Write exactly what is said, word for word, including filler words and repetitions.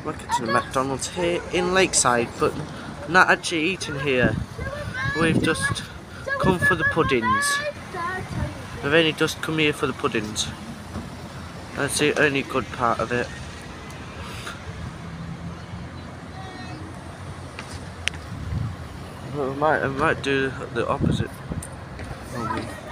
we're getting a McDonald's here in Lakeside, but not actually eating here. We've just come for the puddings. We've only just come here for the puddings. That's the only good part of it. Well, we might, I might do the opposite.